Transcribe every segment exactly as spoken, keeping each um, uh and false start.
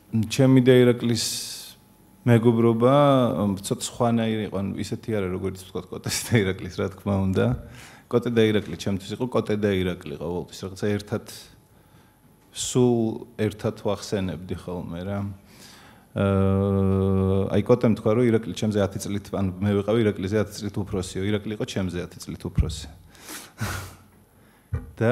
ჩემი და ირაკლის მეგობრობა ცოტა სხვანაირი იყო, ანუ ისეთი არა როგორც ვთქვათ კოტეს და ირაკლის, რა თქმა უნდა. კოტე და ირაკლი ჩემთვის იყო კოტე და ირაკლი ყოველთვის რაღაცა ერთად სულ ერთად ვახსენებდი ხოლმე რა. აა აი კოტემ თქვა რომ ირაკლი ჩემზე ათი წლით, ანუ მე ვიყავი ირაკლიზე ათი წლით უფროსიო, ირაკლი იყო ჩემზე ათი წლით უფროსი. და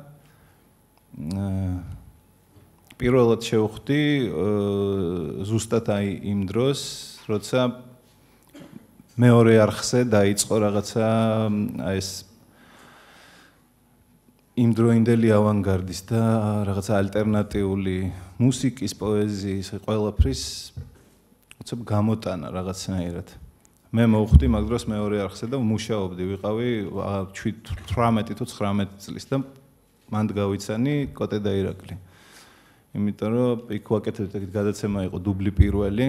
აა პირველად შევხვდი ზუსტად აი იმ დროს, როცა მეორე არხზე დაიწყო რაღაცა აი ეს იმდროინდელი ავანგარდის და რაღაცა ალტერნატიული მუსიკის, პოეზიის, ყველაფრის უცებ გამოტანა რაღაცნაირად. მე მოვხვდი მაგ დროს მეორე არხზე და მუშაობდი, ვიყავი თვრამეტი თუ ცხრამეტი წლის და მანდ გავიცანი კოტე და ირაკლი. იმიტომ რომ იქ ვაკეთებდი ეგეთ გადაცემა იყო დუბლი პირველი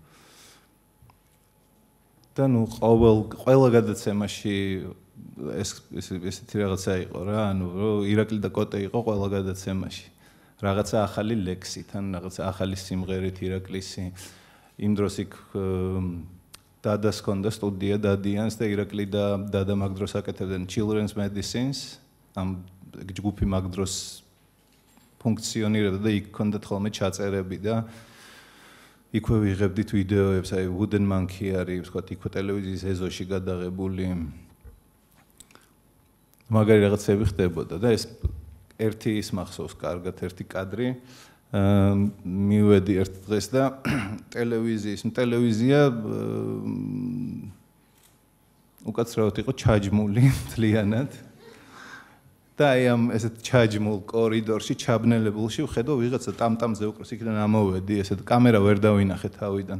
და ნუ ყოველ ყველა გადაცემაში ეს ესეთი რაღაცა იყო რა, ანუ რომ ირაკლი და კოტე იყო ყველა გადაცემაში. რაღაცა ახალი ლექსით, ან რაღაცა ახალი სიმღერით ირაკლისი. იმ დროს იქ დადას ჰქონდა სტუდია დადიანს და ირაკლი და დადა მაგ დროს აკეთებდნენ Children's Medicines, ამ ჯგუფი მაგ დროს ფუნქციონირებდა და იქ ჰქონდათ ხოლმე ჩაწერები და იქვე ვიღებდით ვიდეოებს, აი Wooden Monkey არის, ვთქვათ, იქვე ტელევიზიის ეზოში გადაღებული მაგარი რაღაცები ხდებოდა და ეს ერთი ის მახსოვს კარგად, ერთი კადრი მივედი ერთ დღეს და ტელევიზიის, ტელევიზია უკაცრავად იყო ჩაჯმული მთლიანად. და აი ამ ესეთ ჩაჯმულ კორიდორში, ჩაბნელებულში ვხედავ ვიღაცა ტამტამზე უკრავს, იქიდან ამოვედი, ესეთ კამერა ვერ დავინახე თავიდან.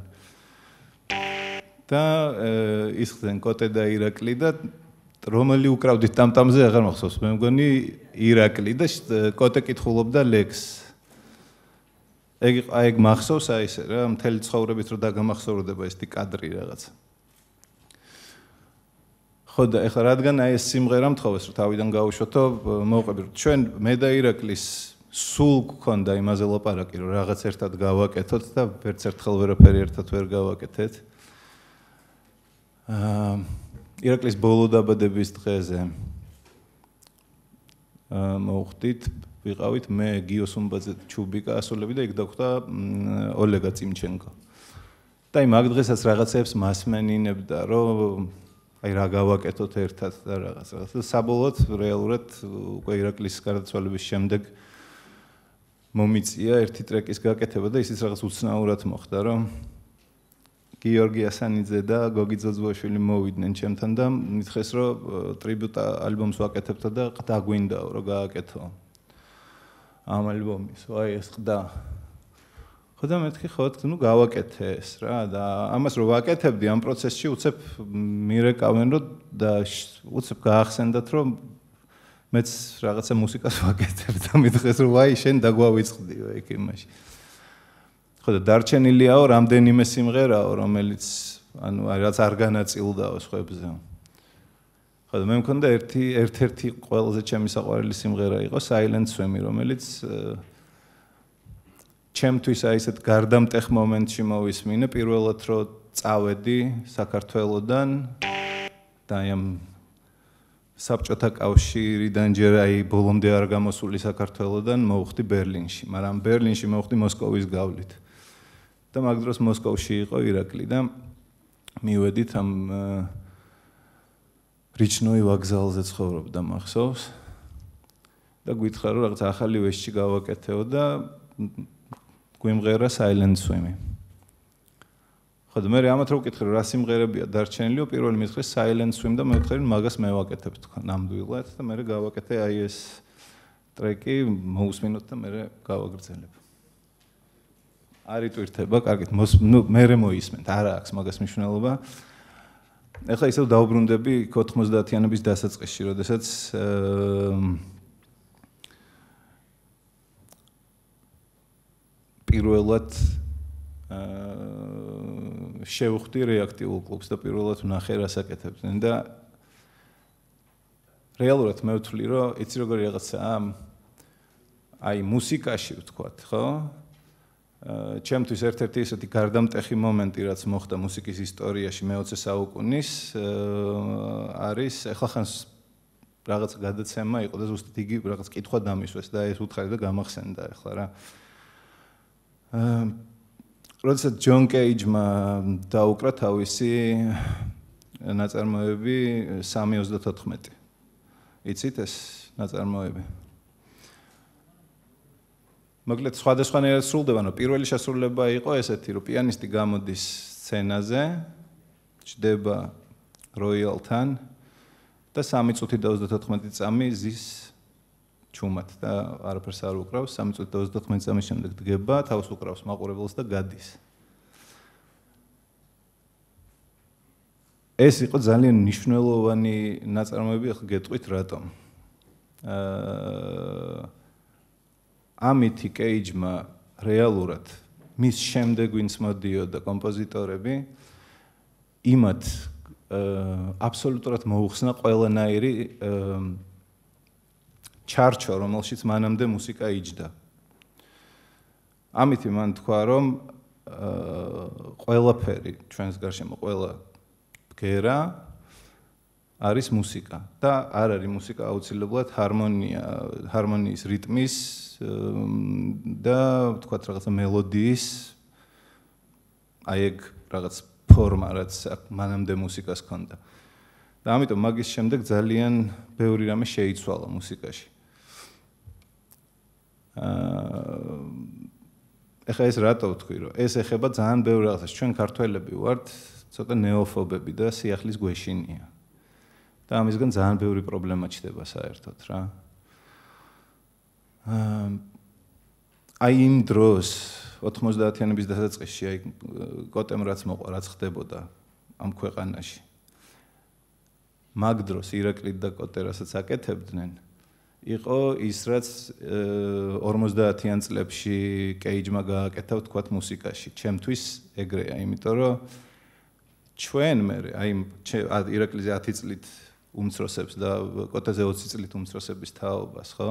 და ის ხდნენ კოტე და ირაკლი და რომელი უკრავდით ტამტამზე აღარ მახსოვს, მე მგონი ირაკლი და კოტე კითხულობდა ლექსს. ეგ აი ეგ მახსოვს აი ესე რა, მთელი ცხოვრებით რო დაგამახსოვრდება ესეთი კადრი რაღაცა. ხო და ეხლა რადგან აი ეს სიმღერა მთხოვეს რომ თავიდან გავუშვათო, მოვყვები რომ ჩვენ მე და ირაკლის სულ გქონდა იმაზე ლაპარაკი რომ რაღაც ერთად გავაკეთოთ და ვერც ერთხელ ვერაფერი ერთად ვერ გავაკეთეთ. აა ირაკლის ბოლო დაბადების დღეზე აა მოვხვდით, ვიყავით მე გიო სუმბაძე, ჩუბიკა ასულები და იქ დაგვხვდა ოლეგა წიმჩენკო. და აი მაგ დღესაც რაღაცებს მასმენინებდა რომ აი რა გავაკეთოთ ერთად და რაღაც რაღაც და საბოლოოდ რეალურად უკვე ირაკლის გარდაცვალების შემდეგ მომიწია ერთი ტრეკის გაკეთება და ისიც რაღაც უცნაურად მოხდა რომ გიორგი ასანიძე და გოგი ძოძუაშვილი მოვიდნენ ჩემთან და მითხეს რომ ტრიბუტ ალბომს ვაკეთებთ და დაგვინდაო რომ გააკეთო ამ ალბომის აი ეს ყდა ხო და მეთქი ხო ნუ გავაკეთე ეს რა და ამას რო ვაკეთებდი ამ პროცესში უცებ მირეკავენ რომ და უცებ გაახსენდათ რომ მეც რაღაცა მუსიკას ვაკეთებ და მითხეს რომ აი შენ დაგვავიწყდიო ეგ იმაში ხო და დარჩენილიაო რამდენიმე სიმღერაო რომელიც ანუ რაც არ განაწილდაო სხვებზე ხო და მე მქონდა ერთი ერთ-ერთი ყველაზე ჩემი საყვარელი სიმღერა იყო Silent Swim რომელიც ჩემთვის აი ესეთ გარდამტეხ მომენტში მოვისმინე პირველად რომ წავედი საქართველოდან და აი ამ საბჭოთა კავშირიდან ჯერ აი ბოლომდე არ გამოსული საქართველოდან მოვხვდი ბერლინში, მაგრამ ბერლინში მოვხვდი მოსკოვის გავლით. და მაგ დროს მოსკოვში იყო ირაკლი და მივედით ამ რიჩნოი ვაგზალზე ცხოვრობდა მახსოვს და გითხრა რომ რაღაც ახალი ვეშში გავაკეთეო და გვიმღერა Silent Swim. ხო და მე ამათ რო ვკითხე რა სიმღერებია დარჩენილიო, პირველი მითხრეს Silent Swim და მე ვთქვი მაგას მე ვაკეთებ თქვა ნამდვილად და მე გავაკეთე აი ეს ტრეკი მოусმინოთ და მე გავაგრძელებ. არ იტვირთება, კარგით, ნუ მე მოისმენთ, არა აქვს მაგას მნიშვნელობა. ეხლა ისევ დაუბრუნდები ოთხმოცდაათიანების დასაწყისში, როდესაც პირველად შევხვდი რეაქტიულ კლუბს და პირველად ვნახე რას აკეთებდნენ და რეალურად მე ვთვლი რომ იცი როგორი რაღაცაა აი მუსიკაში ვთქვათ, ხო? ჩემთვის ერთ-ერთი ესეთი გარდამტეხი მომენტი, რაც მოხდა მუსიკის ისტორიაში მეოცე საუკუნის, არის ახლა ხანს რაღაც გადაცემა იყო და ზუსტად იგი რაღაც კითხვა დამისვეს და ეს უთხარი და გამახსენდა ახლა რა. როდესაც ჯონ კეიჯმა დაუკრა თავისი ნაწარმოები სამი ოცდათოთხმეტი. იცით ეს ნაწარმოები? მოკლედ სხვადასხვანაირად სრულდება, ანუ პირველი შესრულება იყო ესეთი, რომ პიანისტი გამოდის სცენაზე, ჯდება როიალთან და სამი წუთი და ოცდათოთხმეტი წამი ზის ჩუმად და არაფერს არ უკრავს, სამი წუთი და ოცდათოთხმეტი წამის შემდეგ დგება, თავს უკრავს მაყურებელს და გადის. ეს იყო ძალიან მნიშვნელოვანი ნაწარმოები, ახლა გეტყვით რატომ. აა ამითი კეიჯმა რეალურად მის შემდეგ ვინც მოდიოდა კომპოზიტორები იმათ აბსოლუტურად მოუხსნა ყველანაირი ჩარჩო, რომელშიც მანამდე მუსიკა იჯდა. ამითი მან თქვა, რომ ყველაფერი ჩვენს გარშემო ყველა ბგერა არის მუსიკა და არ არის მუსიკა აუცილებლად ჰარმონია, ჰარმონიის რიტმის და თქვათ რაღაცა მელოდიის აი ეგ რაღაც ფორმა, რაც მანამდე მუსიკას ჰქონდა. და ამიტომ მაგის შემდეგ ძალიან ბევრი რამე შეიცვალა მუსიკაში. აა ეხლა ეს რატო ვთქვი, რომ ეს ეხება ძალიან ბევრ რაღაცას. ჩვენ ქართველები ვართ ცოტა ნეოფობები და სიახლის გვეშინია. და ამისგან ძალიან ბევრი პრობლემა ჩდება საერთოდ რა. აი იმ დროს ოთხმოცდაათიანების დასაწყისში აი კოტემ რაც მოყვა, რაც ხდებოდა ამ ქვეყანაში. მაგ დროს ირაკლი და კოტე რასაც აკეთებდნენ, იყო ის რაც ორმოცდაათიან წლებში კეიჯმა გააკეთა ვთქვათ მუსიკაში. ჩემთვის ეგრეა, იმიტომ რომ ჩვენ მე აი ირაკლიზე ათი წლით უმცროსებს და კოტეზე ოცი წლით უმცროსების თაობას, ხო?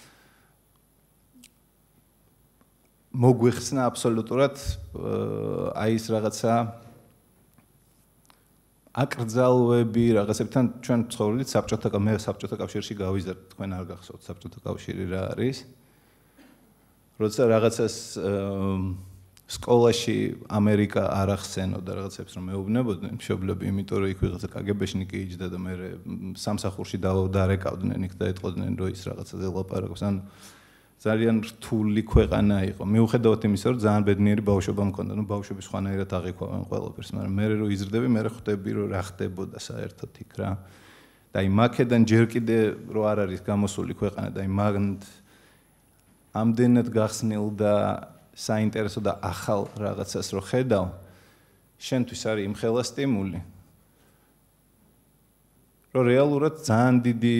მოგვიხსნა აბსოლუტურად აი ეს რაღაცა აკრძალვები რაღაცებთან ჩვენ ცხოვრობთ საბჭოთა მე საბჭოთა კავშირში გავიზარდე, თქვენ არ გახსოვთ საბჭოთა კავშირი რა არის. როცა რაღაცას სკოლაში ამერიკა არ ახსენოდა რაღაცებს რომ მეუბნებოდნენ მშობლები, იმიტომ რომ იქ ვიღაცა კაგებეშნიკი იჯდა და მე სამსახურში დარეკავდნენ იქ და ეტყოდნენ რომ ის რაღაცაზე ლაპარაკობს. ანუ ძალიან რთული ქვეყანა იყო. მიუხედავად იმისა, რომ ძალიან ბედნიერი ბავშვობა მქონდა, ну ბავშვები სხვანაირად აღიქვამენ ყველაფერს, მაგრამ მე რო იზრდები, მე ხვდები რომ რა ხდებოდა საერთოდ იქ რა. და აი მაკედან ჯერ კიდე რო არ არის გამოსული ქვეყანა და აი მაგ ამდენად გახსნილ და საინტერესო და ახალ რაღაცას რო ხედავ, შენთვის არის იმხელა სტიმული. რომ რეალურად ძალიან დიდი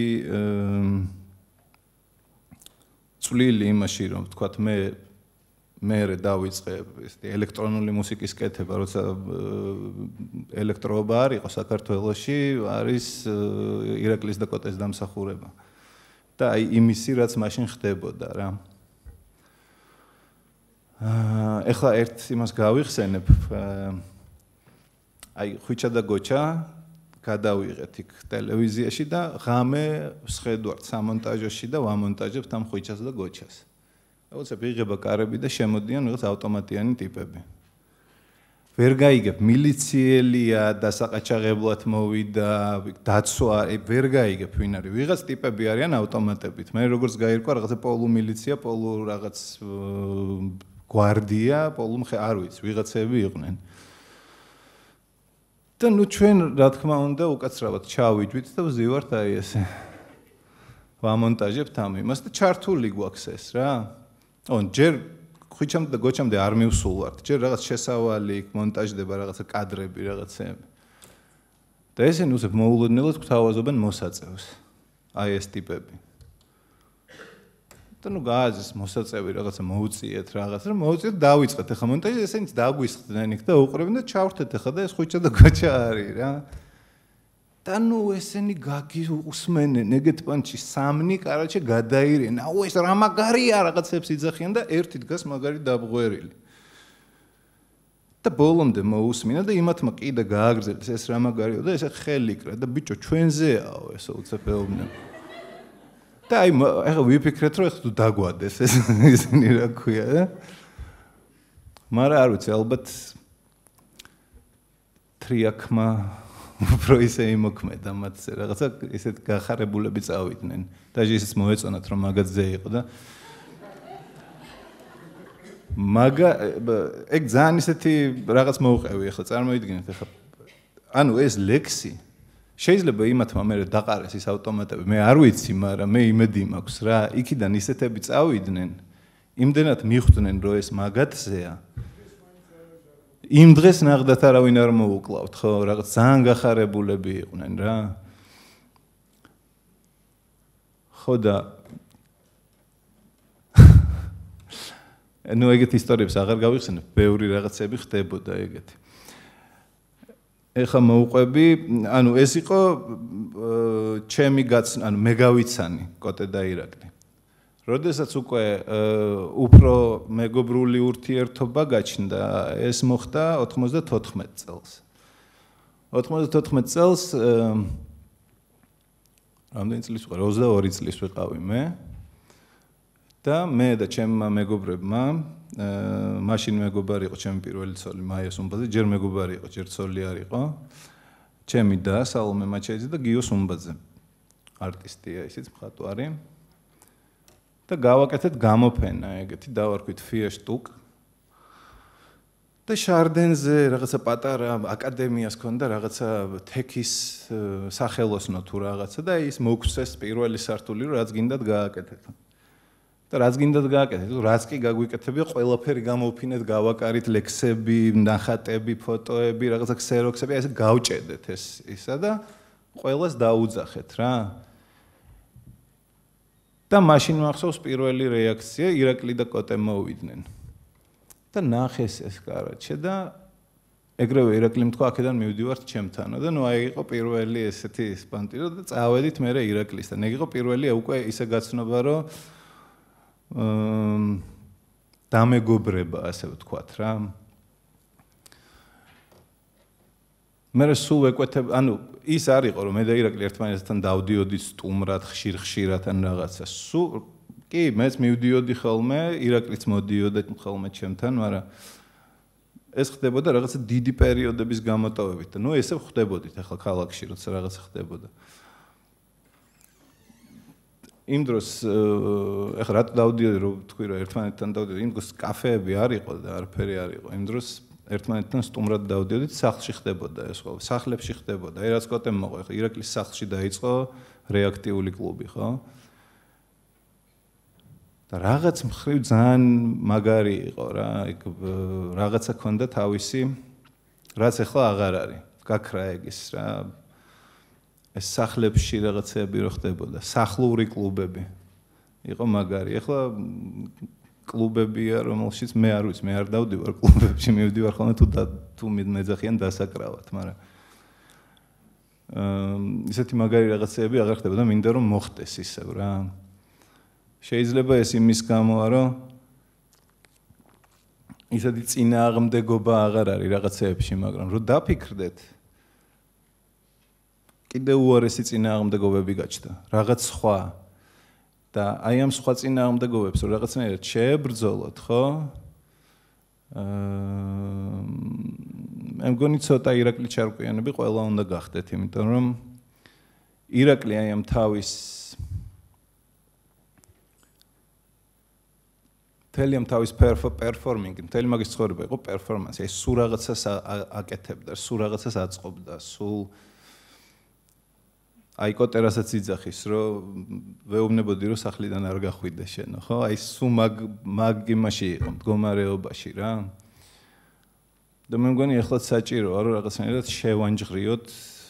წვლილი იმაში რომ თქვათ მე მე დავიწყე ესეთი ელექტრონული მუსიკის კეთება, როცა ელექტროობა არ იყო საქართველოში, არის ირაკლის და კოტეს დამსახურება. და აი იმისი რაც მაშინ ხდებოდა რა. აა ეხლა ერთ იმას გავიხსენებ. აი ხვიჩა და გოჩა გადავიღეთ იქ ტელევიზიაში და ღამე ვსხედვართ სამონტაჟოში და ვამონტაჟებთ ამ ხვიჩას და გოჩას. უცებ იღება კარები და შემოდიან რაღაც ავტომატიანი ტიპები. ვერ გაიგებ, მილიციელია და საყაჩაღებლად მოვიდა, დაცვა, ვერ გაიგებ ვინ არის. ვიღაც ტიპები არიან ავტომატებით. მე როგორც გაირკვა რაღაცა პოლუ მილიცია, პოლუ რაღაც გვარდია, პოლუ მხე არ ვიცი, ვიღაცები იყვნენ. და ნუ ჩვენ რა თქმა უნდა უკაცრავად ჩავიჯვით და ვზივართ აი ესე. ვამონტაჟებთ ამ იმას და ჩართული გვაქვს ეს რა. ო ჯერ ხვიჩამდე და გოჩამდე არ მივსულვართ. ჯერ რაღაც შესავალი იქ მონტაჟდება რაღაცა კადრები, რაღაცები. და ესენი უცებ მოულოდნელად გვთავაზობენ მოსაწევს. აი ეს ტიპები. და ნუ გააზის მოსაწევი რაღაცა მოუწიეთ რაღაც რა მოუწიეთ დავიწყეთ ახლა მონტაჟი ესენიც დაგვისხდნენ იქ და უყურებენ და ჩავრთეთ ახლა და ეს ხვიჩა და გოჩა არის რა და ნუ ესენი გაგიუსმენენ ეგეთ პანჩი სამნი კარაჩე გადაირენ აუ ეს რა მაგარია რაღაცებს იძახიან და ერთი დგას მაგარი დაბღვერილი და ბოლომდე მოусმინა და იმათმა კიდე გააგრძელეს ეს რა მაგარია და ესე ხელი კრა და ბიჭო ჩვენზეაო ესე უცებეობდნენ. და აი ახლა ვიფიქრეთ რომ ახლა თუ დაგვადეს ეს ისინი რა ქვია და მაგრამ არ ვიცი ალბათ თრიაქმა უფრო ისე იმოქმედა მათზე რაღაცა ისეთ გახარებულები წავიდნენ და ისიც მოეწონათ რომ მაგაზე იყო და მაგა ეგ ძალიან ისეთი რაღაც მოუყევი ახლა წარმოიდგინეთ ახლა ანუ ეს ლექსი შეიძლება იმათმა მე დაყარეს ის ავტომატები მე არ ვიცი მაგრამ მე იმედი მაქვს რა იქიდან ისეთები წავიდნენ იმდენად მიხვდნენ რომ ეს მაგათზეა იმ დღეს ნახდათ არავინ არ მოუკლავთ ხო რაღაც ძალიან გახარებულები იყვნენ რა ხო და ნუ ეგეთ ისტორიებს აღარ გავიხსენებ ბევრი რაღაცები ხდებოდა ეგეთი ეხა მოუყვები ანუ ეს იყო ჩემი გაცნა ანუ მე გავიცანი კოტე და ირაკლი როდესაც უკვე უფრო მეგობრული ურთიერთობა გაჩნდა ეს მოხდა ოთხმოცდათოთხმეტ წელს ოთხმოცდათოთხმეტ წელს რამდენი წლის ვიყავ ოცდაორი წლის ვიყავი მე და მე და ჩემმა მეგობრებმა მაშინ მეგობარი იყო ჩემი პირველი ცოლი მაია სუმბაძე ჯერ მეგობარი იყო ჯერ ცოლი არ იყო ჩემი და სალომე მაჩაიძე და გიო სუმბაძე არტისტია ისიც მხატვარი და გავაკეთეთ გამოფენა ეგეთი დავარქვით ფია შტუკ და შარდენზე რაღაცა პატარა აკადემიას ქონდა რაღაცა თექის სახელოსნო თუ რაღაცა და ის მოგცეს პირველი სართული რომ რაც გინდათ გააკეთეთ და რაც გინდათ გააკეთეთ რაც კი გაგვიკეთებია ყველაფერი გამოვფინეთ გავაკარით ლექსები ნახატები ფოტოები რაღაცა ქსეროქსები ესე გავჭედეთ ეს ისა და ყველას დაუძახეთ რა და მაშინ მახსოვს პირველი რეაქცია ირაკლი და კოტე მოვიდნენ და ნახეს ეს კარაჩე და ეგრევე ირაკლიმ თქვა აქედან მივდივართ ჩემთანო და ნუ აი იყო პირველი ესეთი სპანტირო და წავედით მე ირაკლისთან ეგ იყო პირველი უკვე ისე გაცნობა რომ დამეგობრება ასე ვთქვათ რა მე სულ ეკვეთებ ანუ ის არ იყო რომ მე და ირაკლი ერთმანეთთან დავდიოდით სტუმრად ხშირ-ხშირად ან რაღაცა სულ კი მეც მივდიოდი ხოლმე ირაკლიც მოდიოდა ხოლმე ჩემთან მაგრამ ეს ხდებოდა რაღაცა დიდი პერიოდების გამოტოვებით და ნუ ესე ხდებოდით ახლა ქალაქში როცა რაღაცა ხდებოდა იმ დროს ახლა რატო დავდიოდი რომ თქვი რომ ერთმანეთთან დავდიოდი იმ დროს კაფეები არ იყო და არაფერი არ იყო იმ დროს ერთმანეთთან სტუმრად დავდიოდით სახლში ხდებოდა ეს ხო სახლებში ხდებოდა აი რაც კოტემ მოყვა ახლა ირაკლის სახლში დაიწყო რეაქტიული კლუბი ხო და რაღაც მხრივ ძალიან მაგარი იყო რა იქ რაღაცა ქონდა თავისი რაც ახლა აღარ არის გაქრა ეგის რა ეს სახლებში რაღაცები რო ხდებოდა სახლური კლუბები იყო მაგარი ახლა კლუბებია რომელშიც მე არ ვიცი მე არ დავდივარ კლუბებში მივდივარ ხოლმე თუ თუ მეძახიან დასაკრავად მაგრამ ისეთი მაგარი რაღაცები აღარ ხდებოდა მინდა რომ მოხდეს ისევ რა შეიძლება ეს იმის გამოა რომ ისეთი წინააღმდეგობა აღარ არის რაღაცეებში მაგრამ რომ დაფიქრდეთ კიდე უარესი წინააღმდეგობები გაჩნდა რაღაც სხვა და აი ამ სხვა წინააღმდეგობებს რომ რაღაცნაირად შეებრძოლოთ ხო მე მგონი ცოტა ირაკლი ჩარკვიანები ყველა უნდა გახდეთ იმიტომ რომ ირაკლი აი ამ თავის მთელი ამ თავის პერფორმინგი მთელი მაგის ცხოვრება იყო პერფორმანსი აი სულ რაღაცას აკეთებდა სულ რაღაცას აწყობდა სულ აი კოტერასაც იძახის რომ ვეუბნებოდი რომ სახლიდან არ გახვიდე შენო ხო აი სულ მაგ მაგ იმაში იყო მდგომარეობაში რა და მე მგონი ახლაც საჭიროა რომ რაღაცნაირად შევანჯღრიოთ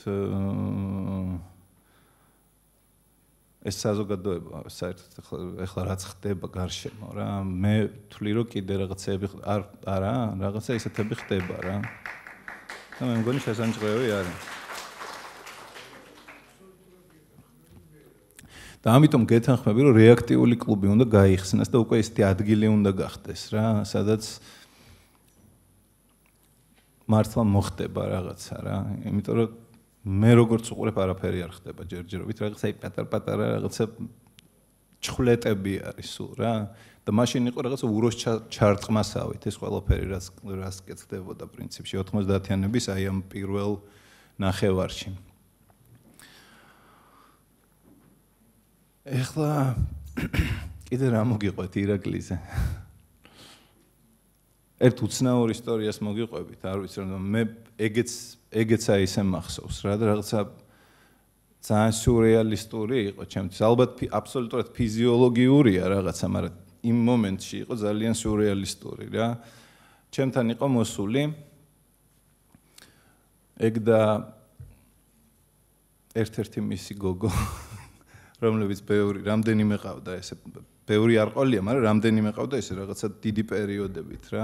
ეს საზოგადოება საერთოდ ეხლა რაც ხდება გარშემო რა მე თვლი რომ კიდე რაღაცები არ არა რაღაცა ისეთები ხდება რა და მე მგონი შესანჯღრევი არის და ამიტომ გეთანხმები რომ რეაქტიული კლუბი უნდა გაიხსნას და უკვე ისეთი ადგილი უნდა გახდეს რა სადაც მართლა მოხდება რაღაცა რა, იმიტომ რომ მე როგორც უყურებ არაფერი არ ხდება ჯერჯერობით, რაღაცა აი პატარ-პატარა რაღაცა ჩხვლეტები არის სულ რა და მაშინ იყო რაღაცა უროს ჩარტყმასავით ეს ყველაფერი რაც რაც კეთდებოდა პრინციპში ოთხმოცდაათიანების აი ამ პირველ ნახევარში. ეხლა კიდე რა მოგიყვეთ ირაკლისზე? ერთ უცნაურ ისტორიას მოგიყვებით, არ ვიცი რომ მე ეგეც ეგეც აი ესე მახსოვს რა და რაღაცა ძალიან სურეალისტური იყო ჩემთვის. ალბათ აბსოლუტურად ფიზიოლოგიურია რაღაცა, მაგრამ იმ მომენტში იყო ძალიან სურეალისტური რა. ჩემთან იყო მოსული ეგ და ერთ-ერთი მისი გოგო, რომლებიც ბევრი, რამდენიმე ყავდა ესე, ბევრი არ ყოლია, მაგრამ რამდენიმე ყავდა ესე რაღაცა დიდი პერიოდებით რა.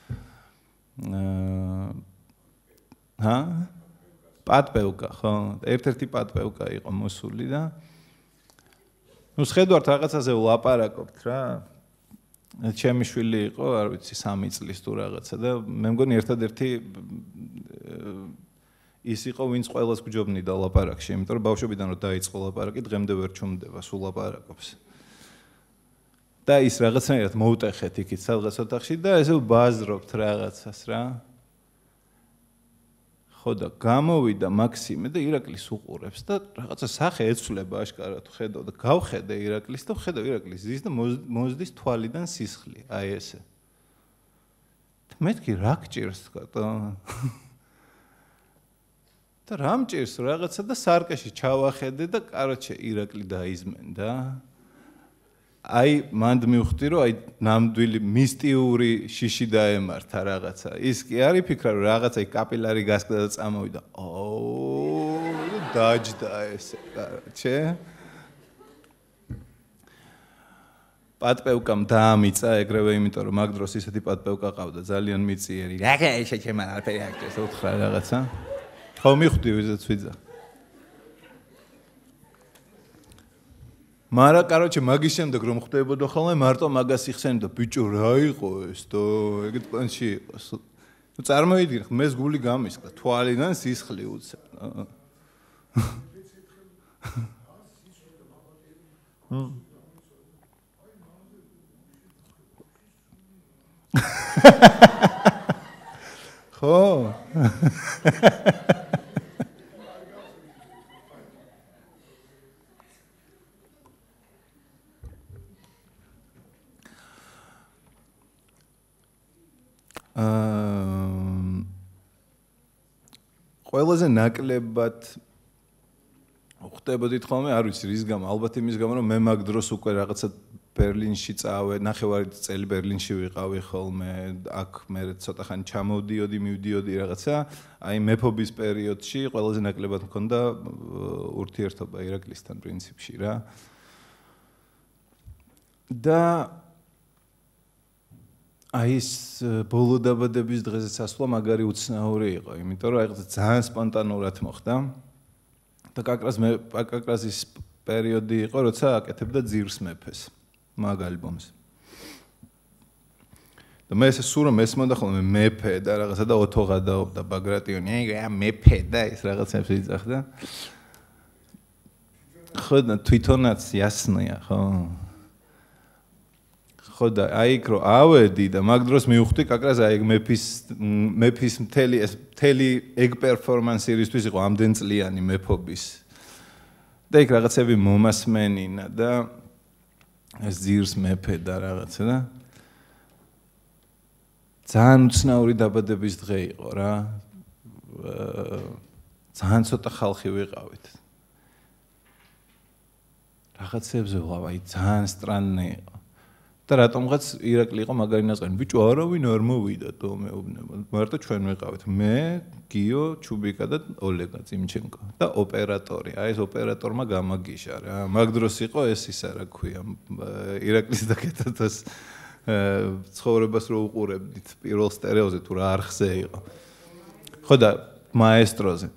აა ჰა? პატპევკა, ხო? ერთ-ერთი პატპევკა იყო მოსული და ნუ შედვართ რაღაცაზე ვლაპარაკობთ რა. ჩემი შვილი იყო, არ ვიცი, სამი წლის თუ რაღაცა და მე მგონი ერთადერთი ის იყო, ვინც ყველას გჯობნიდა ლაპარაკში, იმიტომ რომ ბავშვობიდან რომ დაიწყო ლაპარაკი, დღემდე ვერ ჩუმდება, სულ ლაპარაკობს. და ის რაღაცნაირად მოუტეხეთ იქით სადღაც ოთახში და ესე ვბაზრობთ რაღაცას რა. ხო და გამოვიდა მაქსიმე და ირაკლის უყურებს და რაღაცა სახე ეცვლება აშკარად ხედავ და გავხედე ირაკლის და ხედავ ირაკლის ზის და მოზდის თვალიდან სისხლი, აი ესე. მეთქი რა გჭირს თქვა და რა მჭირს რაღაცა და სარკეში ჩავახედე და კაროჩე ირაკლი დაიზმენდა. აი მანდ მივხვდი რომ აი ნამდვილი მისტიური შიში დაემართა რაღაცა. ის კი არ იფიქრა რომ რაღაცა იქ კაპილარი გასკდა და წამოვიდა. ოუ დაჯდა ესე კაროჩე. პატპევკამ დაამიცა ეგრევე იმიტომ რომ მაგ დროს ისეთი პატპევკა ყავდა ძალიან მიწიერი. რა შეიძლება ჩემ არაფერი არ გჭირს უთხრა რაღაცა. ხო მივხვდი ვიზეც ვიძა. მარა კაროჩე მაგის შემდეგ რომ ხდებოდა ხოლმე მარტო მაგას იხსენებდა ბიჭო რა იყო ეს და ეგეთ პლანში იყო. ნუ წარმოიდგინე მეს გული გამისკდა თვალიდან სისხლი უცებ. ხო ყველაზე ნაკლებად ხდებოდით ხოლმე, არ ვიცი რის გამო, ალბათ იმის გამო, რომ მე მაგ დროს უკვე რაღაცა ბერლინში წავე, ნახევარი წელი ბერლინში ვიყავი ხოლმე, აქ მე ცოტა ხანი ჩამოვდიოდი, მივდიოდი რაღაცა, აი მეფობის პერიოდში ყველაზე ნაკლებად მქონდა ურთიერთობა ირაკლისთან პრინციპში რა. და აი ეს ბოლო დაბადების დღეზე სასვლა მაგარი უცნაური იყო, იმიტომ რომ აი ძალიან სპონტანურად მოხდა. და კაკრას მე კაკრასის პერიოდი იყო, როცა აკეთებდა ძირს მეფეს მაგ ალბომს. და მე ესე სულ რომ ესმოდა ხოლმე მეფე და რაღაცა და ოთოღა დაობდა ბაგრატიონი, აი მეფე და ეს რაღაცებს იწახდა. ხო და თვითონაც იასნია, ხო? ხო და აი იქ რო ავედი და მაგ დროს მივხვდი კაკრას აი მეფის მეფის მთელი ეს მთელი ეგ პერფორმანსი რისთვის იყო ამდენ წლიანი მეფობის. და იქ რაღაცები მომასმენინა და ეს ძირს მეფე და რაღაცა და ძალიან უცნაური დაბადების დღე იყო რა. ძალიან ცოტა ხალხი ვიყავით. რაღაცებზე ვიყავ, აი ძალიან სტრანე იყო. და რატომღაც ირაკლი იყო მაგარი ნაწყენი. ბიჭო, არავინ არ მოვიდა თო მეუბნება. მარტო ჩვენ ვიყავით. მე, გიო, ჩუბიკა და ოლეგა წიმჩენკო და ოპერატორი. აი ეს ოპერატორმა გამაგიშა რა. მაგ დროს იყო ეს ისა რა ქვია. ირაკლის და კეთათას ცხოვრებას რო უყურებდით პირველ სტერეოზე თუ რა არხზე იყო. ხო და მაესტროზე.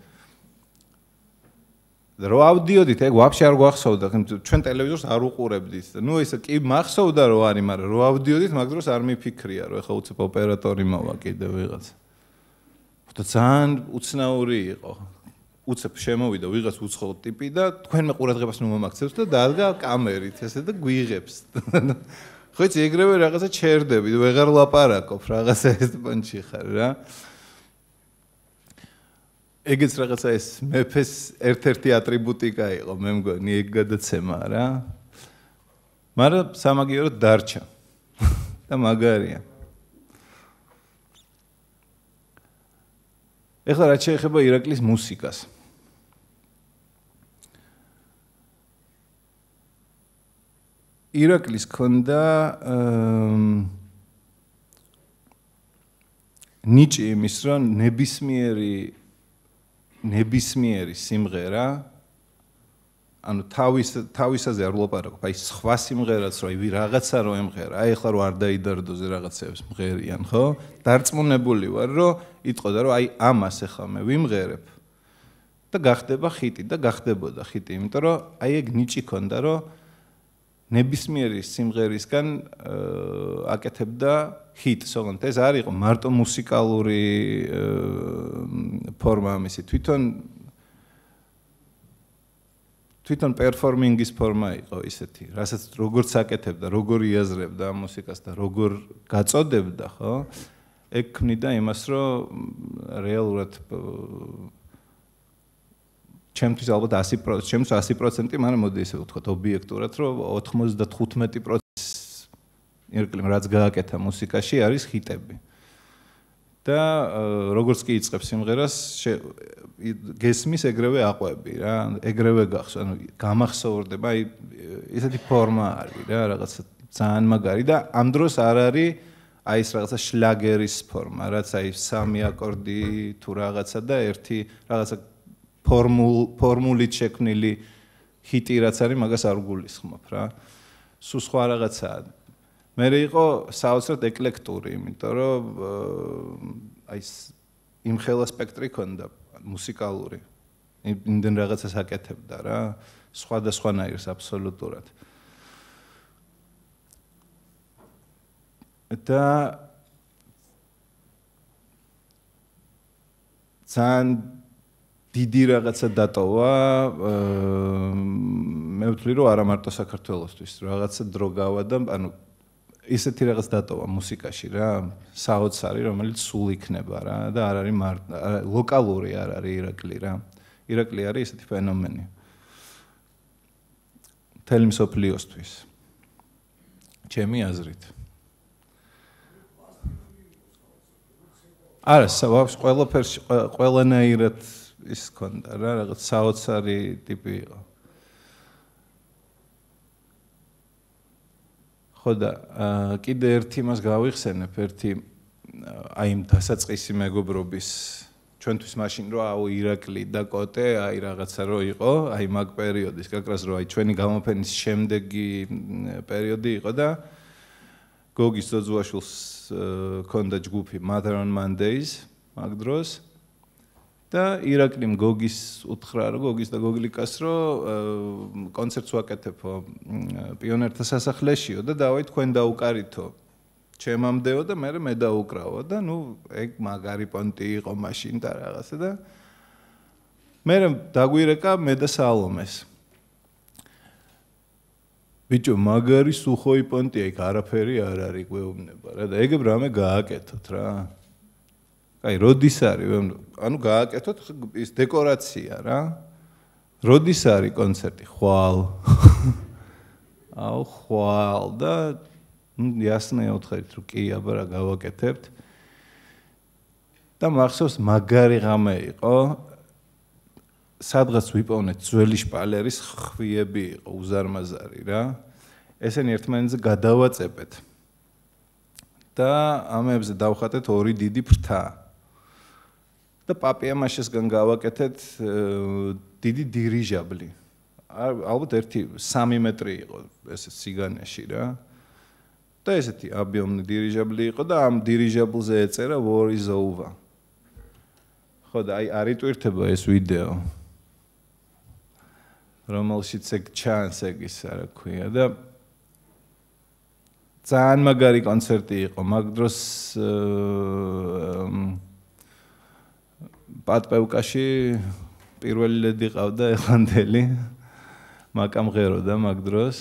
რო ავდიოდით, ეგ ვაფშე არ გვახსოვდა, ჩვენ ტელევიზორს არ უყურებდით. ნუ ესე კი მახსოვდა რო არის, მაგრამ რო ავდიოდით, მაგ დროს არ მიფიქრია, რომ ეხლა უცებ ოპერატორი მოვა კიდე ვიღაც. და ძალიან უცნაური იყო. უცებ შემოვიდა ვიღაც უცხო ტიპი და თქვენმა ყურადღებას ნუ მომაქცევთ და დადგა კამერით ესე და გვიღებს. ხო იცი ეგრევე რაღაცა ჩერდები, ვეღარ ლაპარაკობ, რაღაცა ეს პონჩი ხარ რა. ეგეც რაღაცა ეს მეფეს ერთ-ერთი ატრიბუტიკა იყო, მე მგონი ეგ გადაცემა რა. მაგრამ სამაგიეროდ დარჩა. და მაგარია. ეხლა რაც შეეხება ირაკლის მუსიკას. ირაკლის ქონდა ნიჭი იმის, რომ ნებისმიერი ნებისმიერი სიმღერა ანუ თავის თავისაზე არ ვლაპარაკობ, აი სხვა სიმღერაც რო აი რაღაცა რო ემღერა, აი ახლა რო არ დაიდარდოზე რაღაცებს მღერიან, ხო? დარწმუნებული ვარ, რომ იტყოდა, რომ აი ამას ახლა მე ვიმღერებ და გახდება ხიტი და გახდებოდა ხიტი, იმიტომ რომ აი ეგ ნიჭი ქონდა, რომ ნებისმიერი სიმღერისგან აკეთებდა ჰიტს, ოღონდ ეს არ იყო მარტო მუსიკალური ფორმა ამისი, თვითონ თვითონ პერფორმინგის ფორმა იყო ისეთი, რასაც როგორც აკეთებდა, როგორ იაზრებდა ამ მუსიკას და როგორ გაწოდებდა, ხო? ეგ ქმნიდა იმას, რომ რეალურად ჩემთვის ალბათ ასი პროცენტი, ჩემთვის ასი პროცენტი, მაგრამ მოდი ისე ვთქვათ ობიექტურად, რომ ოცდათხუთმეტი პროცენტი ირაკლიმ რაც გააკეთა მუსიკაში არის ჰიტები. და როგორც კი იწყებს სიმღერას, გესმის ეგრევე აყვები რა, ეგრევე გახსოვს, ანუ გამახსოვრდება, აი ესეთი ფორმა არის რა, რაღაცა ძალიან მაგარი და ამ დროს არ არის აი ეს რაღაცა შლაგერის ფორმა, რაც აი სამი აკორდი თუ რაღაცა და ერთი რაღაცა ფორმულ ფორმულით შექმნილი ჰიტი რაც არის, მაგას არ გულისხმობ რა. სულ სხვა რაღაცაა. მე იყო საოცრად ეკლექტური, იმიტომ რომ აი იმ ხელა სპექტრი ქონდა მუსიკალური. იმდენ რაღაცას აკეთებდა რა, სხვადასხვანაირს აბსოლუტურად. და ძალიან დიდი რაღაცა დატოვა, მე ვთვლი რომ არა მარტო საქართველოსთვის, რაღაცა დრო გავა და ანუ ისეთი რაღაც დატოვა მუსიკაში რა, საოცარი, რომელიც სულ იქნება რა და არ არის ლოკალური არ არის ირაკლი რა. ირაკლი არის ისეთი ფენომენი. მთელი მსოფლიოსთვის. ჩემი აზრით. არა, ვაფშე ყველაფერში ყველანაირად ის ქონდა რა, რაღაც საოცარი ტიპი იყო. ხო და კიდე ერთი მას გავიხსენებ, ერთი აი იმ დასაწყისი მეგობრობის ჩვენთვის მაშინ რომ აუ ირაკლი და კოტე, აი რაღაცა რო იყო, აი მაგ პერიოდის, გაკრას რო აი ჩვენი გამოფენის შემდეგი პერიოდი იყო და გოგის ძოძუაშვილს ქონდა ჯგუფი Mother on Mondays მაგ დროს და ირაკლიმ გოგის უთხრა რომ გოგის და გოგლიკას რომ კონცერტს ვაკეთებო პიონერთა სასახლეშიო და დავაი თქვენ დაუკარითო ჩემამდეო და მე მე დაუკრავო და ნუ ეგ მაგარი პონტი იყო მაშინ და რაღაცა და მე დაგვირეკა მე და სალომეს ბიჭო მაგარი სუხოი პონტია იქ არაფერი არ არის გვეუბნება რა და ეგ რამე გააკეთოთ რა აი როდის არის ანუ გააკეთოთ ის დეკორაცია რა როდის არის კონცერტი ხვალ აუ ხვალ და ясно უთხრით რომ კი აბა რა გავაკეთებთ და მახსოვს მაგარი ღამე იყო სადღაც ვიპოვნეთ ძველი შპალერის ხვიები იყო უზარმაზარი რა ესენი ერთმანეთზე გადავაწებეთ და ამებზე დავხატეთ ორი დიდი ფრთა და პაპიამაშესგან გავაკეთეთ დიდი დირიჟაბლი ალბათ ერთი სამი მეტრი იყო ესე სიგანეში რა და ესეთი აბიომნი დირიჟაბლი იყო და ამ დირიჟაბლზე ეწერა war is over ხო და აი არ იტვირთება ეს ვიდეო რომელშიც ეგ ჩანს ეგ ის რა ქვია და ძალიან მაგარი კონცერტი იყო მაგ დროს პატპევკაში პირველი ლედი ყავდა ეხანდელი მაკამღეროდა მაგ დროს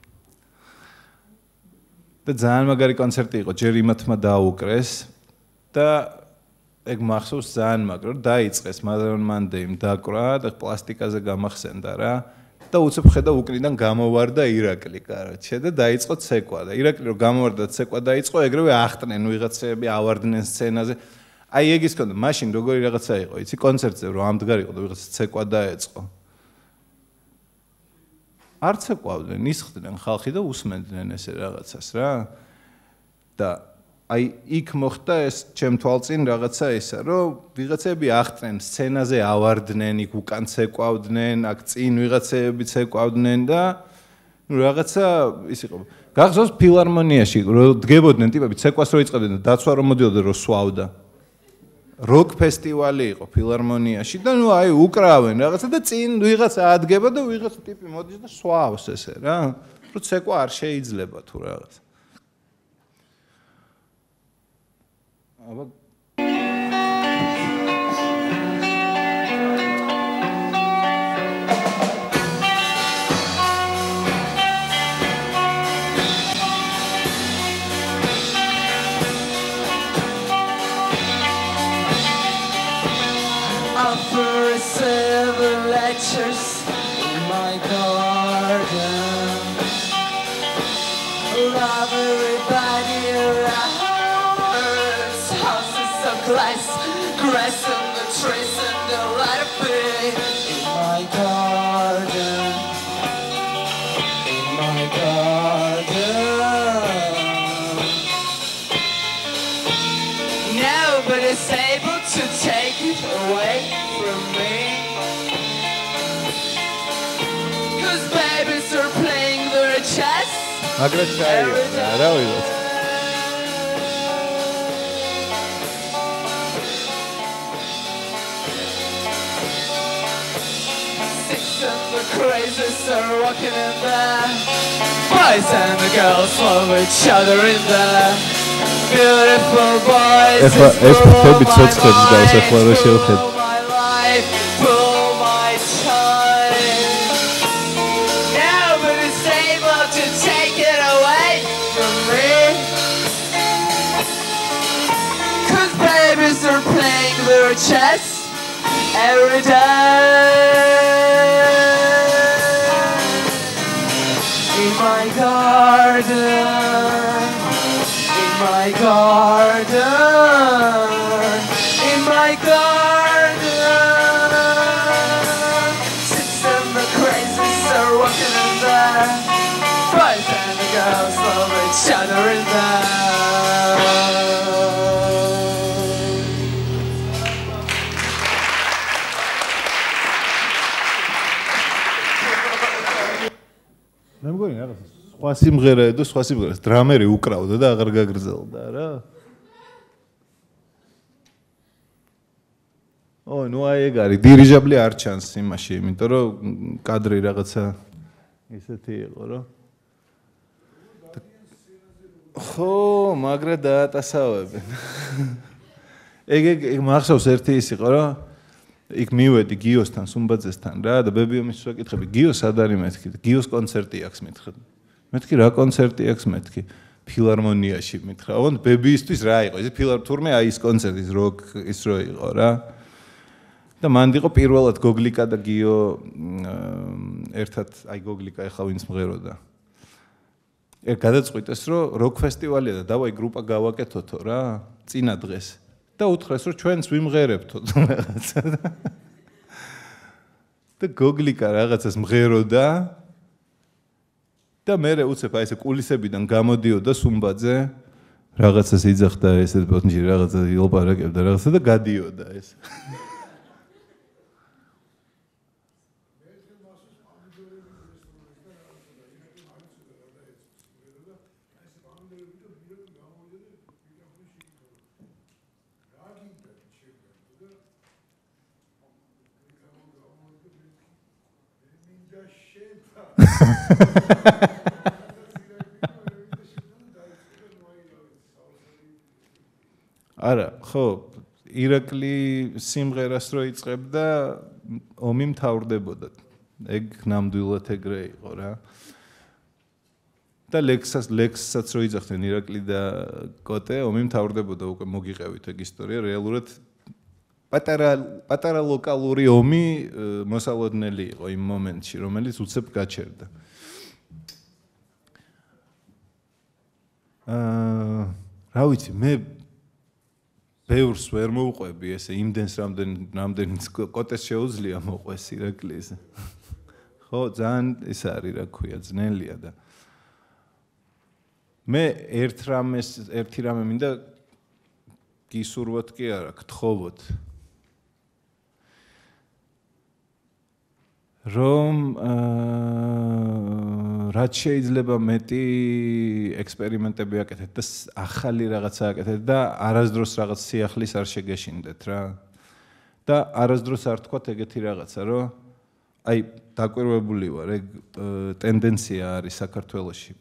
და ძალიან მაგარი კონცერტი იყო ჯერ იმათმა დაუკრეს და ეგ მახსოვს ძალიან მაგრამ დაიწყეს Modern Monday-მ დაკვრა და პლასტიკაზე გამახსენდა რა და უცებ ხედა უკრიდან გამოვარდა ირაკლი კაროჩე და დაიწყო ცეკვა და ირაკლი რომ გამოვარდა ცეკვა დაიწყო ეგრევე ახტნენ ვიღაცები ავარდნენ სცენაზე აი ეგ ის კონდა მაშინ როგორი რაღაცა იყო იცი კონცერტზე რომ ამდღარიყო და ვიღაცა ცეკვა დაეწყო არ ცეკვავდნენ ისხდნენ ხალხი და უსმენდნენ ესე რაღაცას რა და აი იქ მოხდა ეს ჩემ თვალწინ რაღაცა ესა რომ ვიღაცები ახტნენ სცენაზე ავარდნენ იქ უკან ცეკვავდნენ აქ წინ ვიღაცები ცეკვავდნენ და ნუ რაღაცა ის იყო გახსოვს ფილარმონიაში რომ დგებოდნენ ტიპები ცეკვას რო იწყებდნენ და დაცვა რომ მოდიოდა რომ სვავდა როკ ფესტივალი იყო ფილარმონიაში და ნუ აი უკრავენ რაღაცა და წინ ვიღაცა ადგება და ვიღაცა ტიპი მოდის და სვავს ესე რა რომ ცეკვა არ შეიძლება თუ რაღაც აბა Lectures in my garden. Love everybody around. Houses of glass, grass and the trees and the light of day. In my garden, in my garden. Nobody's able to take it away from me. მაგრამ ჩაია რა ვიცი Six and the crazies are walking in there Boys and the girls love each other in there Beautiful boys ეს ეს ფები ცოცხლებს გავს ახლა რა შევხედე They're playing their chess every day in my garden, in my garden, in my garden. Six and the crazies are walking in there, boys and the girls love each other in there. მე მგონი რაღაცა სხვა სიმღერა ედო სხვა სიმღერას დრამერი უკრავდა და აღარ გაგრძელდა რა. ო, ნუ აი ეგ არის დირიჟაბლი არ ჩანს იმაში, იმიტომ რომ კადრი რაღაცა ისეთი იყო, რომ ხო, მაგრა დაატასავებენ. ეგ ეგ მახსოვს ერთი ის იყო, რომ იქ მივედი გიოსთან, სუმბაძესთან რა და ბებიომის ვაკითხები, გიო სად არის მეთქი? გიოს კონცერტი აქვს მითხრა. მეთქი რა კონცერტი აქვს მეთქი? ფილარმონიაში მითხრა. ოღონდ ბებიისთვის რა იყო? ეს ფილარ თურმე აი ის კონცერტი ის როკ ის რო იყო რა. და მანდ იყო პირველად გოგლიკა და გიო ერთად აი გოგლიკა ეხლა ვინც მღეროდა. ერთ გადაწყვიტეს რომ როკ ფესტივალია და დავაი გრუპა გავაკეთოთო რა, წინა დღეს. და უთხრეს რომ ჩვენც ვიმღერებთო რაღაცა და გოგლიკა რაღაცას მღეროდა და მე უცებ აი ესე კულისებიდან გამოდიოდა სუმბაძე რაღაცას იძახდა ესე ბოთნში რაღაცა ილაპარაკებდა რაღაცა და გადიოდა ეს არა, ხო, ირაკლი სიმღერას რო იწყებდა, ომი მთავრდებოდა. ეგ ნამდვილად ეგრე იყო რა. და ლექსას ლექსსაც რო იძახდნენ ირაკლი და კოტე, ომი მთავრდებოდა უკვე მოგიყევით ეგ ისტორია, რეალურად პატარა პატარა ლოკალური ომი მოსალოდნელი იყო იმ მომენტში, რომელიც უცებ გაჩერდა. აა, რა ვიცი, მე ბევრს ვერ მოვყვები ესე იმდენს რამდენ რამდენიც კოტეს შეუძლია მოყვეს ირაკლის. ხო, ძალიან ის არის, რა ქვია, ძნელია და მე ერთ რამეს ერთი რამე მინდა გისურვოთ კი არა, გთხოვოთ. რომ რაც შეიძლება მეტი ექსპერიმენტები აკეთეთ და ახალი რაღაცა აკეთეთ და არასდროს რაღაც სიახლის არ შეგეშინდეთ რა. და არასდროს არ თქვათ ეგეთი რაღაცა, რომ აი დაკვირვებული ვარ, ეგ ტენდენცია არის საქართველოში.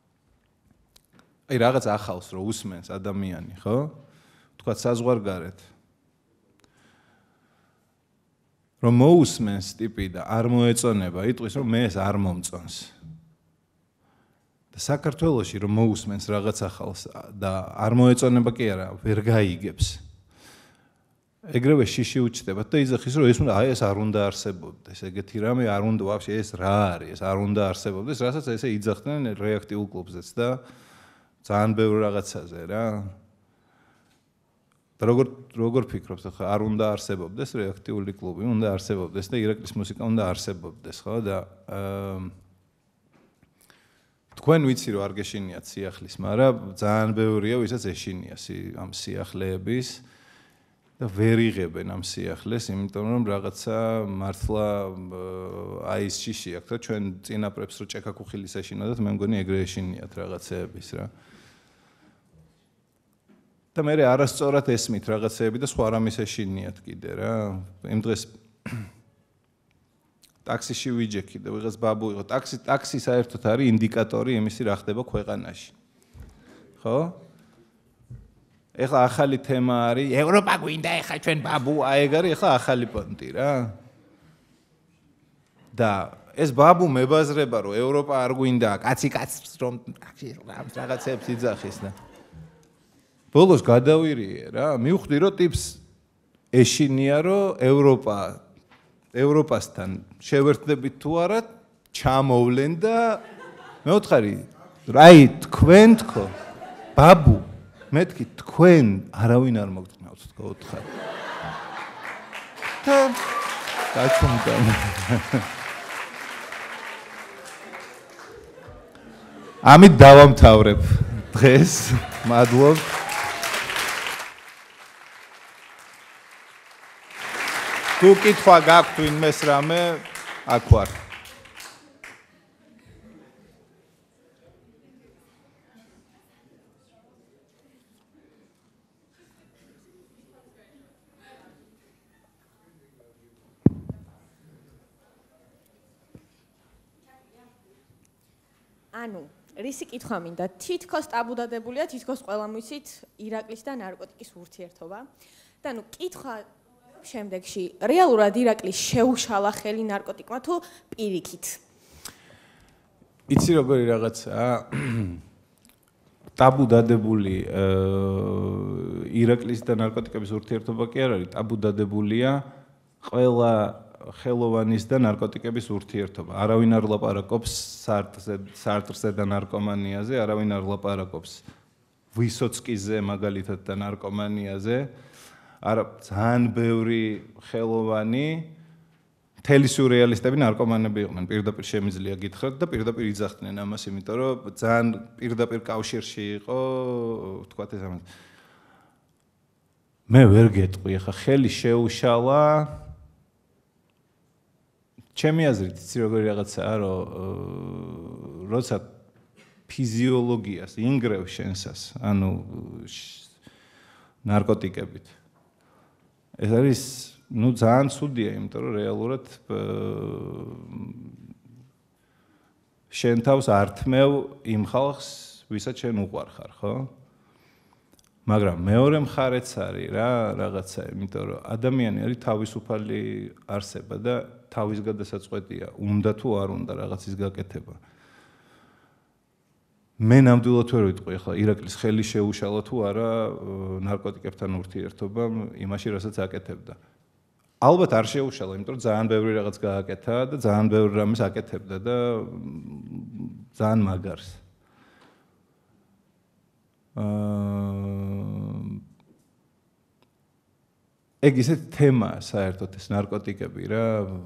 აი რაღაც ახალს რო უსმენს ადამიანი, ხო? თქვათ საზღვარგარეთ. რომ მოусმენს ტიპი და არ მოეწონება, იტყვის რომ მე ეს არ მომწონს. და საქართველოში რომ მოусმენს რაღაც ახალს და არ მოეწონება კი არა, ვერ გაიგებს. ეგრევე შიში უჩნდება და იძახის რომ ეს უნდა აი ეს არ უნდა არსებობდეს, ეგეთი რამე არ უნდა ვაფშე ეს რა არის, ეს არ უნდა არსებობდეს, რასაც ესე იძახდნენ რეაქტიულ კლუბზეც და ძალიან ბევრ რაღაცაზე რა. და როგორ როგორ ფიქრობთ ახლა არ უნდა არსებობდეს რეაქტიული კლუბი, უნდა არსებობდეს და ირაკლის მუსიკა უნდა არსებობდეს, ხო? და თქვენ ვიცი რომ არ გეშინიათ სიახლის, მაგრამ ძალიან ბევრია ვისაც ეშინია ამ სიახლეების და ვერ იღებენ ამ სიახლეს, იმიტომ რომ რაღაცა მართლა აი ეს შიში აქვს და ჩვენ წინაპრებს რო ჭექაქუხილის ეშინოდათ, მე მგონი ეგრე ეშინიათ რაღაცეების რა. და მე არასწორად ესმით რაღაცეები და სხვა რამის ეშინიათ კიდე რა. იმ დღეს ტაქსიში ვიჯექი და ვიღაც ბაბუ იყო. ტაქსი ტაქსი საერთოდ არის ინდიკატორი იმისი რა ხდება ქვეყანაში. ხო? ეხლა ახალი თემა არის, ევროპა გვინდა, ეხლა ჩვენ ბაბუ, აი ეგ არის ეხლა ახალი პონტი რა. და ეს ბაბუ მებაზრება რომ ევროპა არ გვინდა, კაცი კაცს რომ რაღაცებს იძახის და ბოლოს გადავირიე რა, მივხვდი რომ ტიპს ეშინია რომ ევროპა ევროპასთან შევერთდებით თუ არა, ჩამოვლენ და მე ვთხარი, რაი თქვენ თქო, ბაბუ, მეთქი თქვენ არავინ არ მოგწნავთ თქო ვთხარ. და გაჩუმდა. ამით დავამთავრებ დღეს. მადლობ. თუ კითხვა გაქვთ ვინმეს რამე, აქ ვარ. ანუ რისი კითხვა მინდა? თითქოს ტაბუდადებულია, თითქოს ყველამ ვიცით ირაკლის და ნარკოტიკის ურთიერთობა. და ნუ კითხვა შემდეგში, რეალურად ირაკლის შეუშალა ხელი ნარკოტიკმა თუ პირიქით? იცი როგორი რაღაცაა? ტაბუდადებული ირაკლის და ნარკოტიკების ურთიერთობა კი არ არის, ტაბუდადებულია ყველა ხელოვანის და ნარკოტიკების ურთიერთობა. არავინ არ ლაპარაკობს სარტრზე, სარტრზე და ნარკომანიაზე, არავინ არ ლაპარაკობს ვისოცკიზე მაგალითად და ნარკომანიაზე. არა, ძალიან ბევრი ხელოვანი, მთელი სიურეალისტები ნარკომანები იყვნენ, პირდაპირ შემიძლია გითხრათ და პირდაპირ იძახდნენ ამას, იმიტომ რომ ძალიან პირდაპირ კავშირში იყო, ვთქვათ ეს ამას. მე ვერ გეტყვი, ახლა ხელი შეუშალა ჩემი აზრით, იცი როგორი რაღაცაა, რომ როცა ფიზიოლოგიას ინგრევ შენსას, ანუ ნარკოტიკებით. ეს არის, ну, ძალიან ცუდია, იმიტომ რომ რეალურად შენ თავს არ თმევ იმ ხალხს, ვისაც შენ უყვარხარ, ხო? მაგრამ მეორე მხარეც არის რა, რაღაცა, იმიტომ რომ ადამიანი არის თავისუფალი არსება და თავის გადასაწყვეტია, უნდა თუ არ უნდა რაღაცის გაკეთება. მე ნამდვილად ვერ ვიტყვი ახლა ირაკლის ხელი შეუშალა თუ არა ნარკოტიკებთან ურთიერთობამ იმაში, რასაც აკეთებდა. ალბათ არ შეუშალა, იმიტომ რომ ძალიან ბევრი რაღაც გააკეთა და ძალიან ბევრი რამეს აკეთებდა და ძალიან მაგარს. ეგ ისეთი თემაა საერთოდ ეს ნარკოტიკები რა.